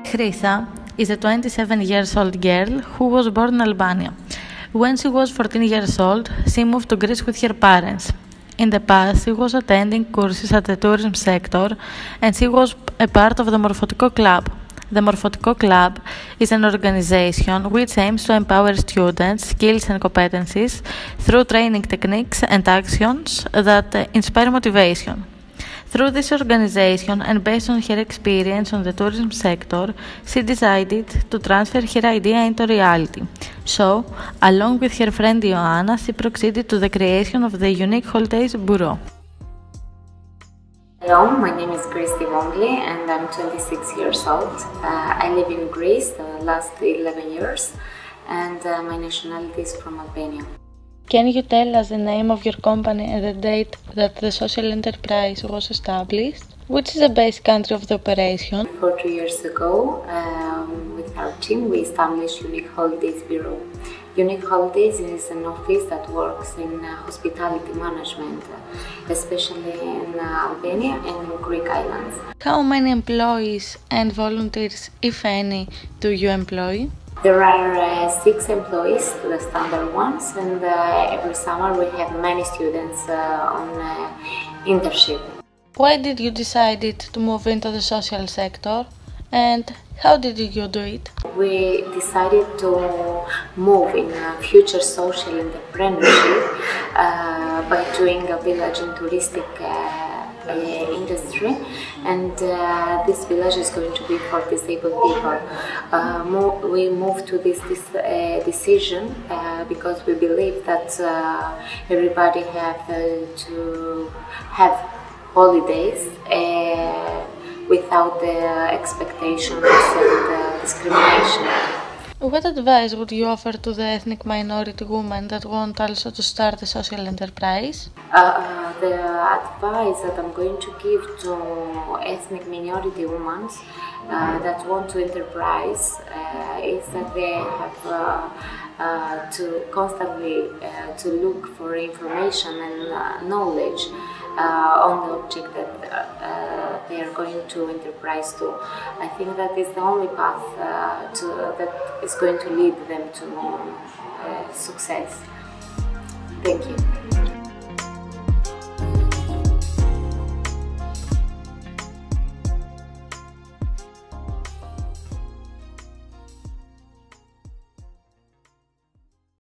Chrysa is a 27-year-old girl who was born in Albania. When she was 14 years old, she moved to Greece with her parents. In the past, she was attending courses at the tourism sector and she was a part of the Morfotiko Club. The Morfotiko Club is an organization which aims to empower students' skills and competencies through training techniques and actions that inspire motivation. Through this organization and based on her experience on the tourism sector, she decided to transfer her idea into reality. So, along with her friend Ioanna, she proceeded to the creation of the Unique Holidays Bureau. Hello, my name is Chrysa Vongkli and I'm 26 years old. I live in Greece the last 11 years and my nationality is from Albania. Can you tell us the name of your company and the date that the social enterprise was established? Which is the base country of the operation? 2 years ago, with our team, we established Unique Holidays Bureau. Unique Holidays is an office that works in hospitality management, especially in Albania and in Greek islands. How many employees and volunteers, if any, do you employ? There are 6 employees, the standard ones, and every summer we have many students on internship. Why did you decide to move into the social sector and how did you do it? We decided to move in future social entrepreneurship by doing a village in touristic industry, and this village is going to be for disabled people. We moved to this decision because we believe that everybody have to have holidays without the expectations and discrimination. What advice would you offer to the ethnic minority women that want also to start a social enterprise? The advice that I'm going to give to ethnic minority women that want to enterprise is that they have to constantly to look for information and knowledge on the object that they are going to enterprise to. I think that is the only path that is going to lead them to success. Thank you.